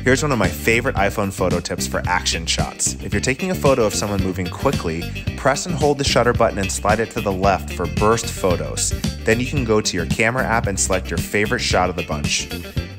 Here's one of my favorite iPhone photo tips for action shots. If you're taking a photo of someone moving quickly, press and hold the shutter button and slide it to the left for burst photos. Then you can go to your camera app and select your favorite shot of the bunch.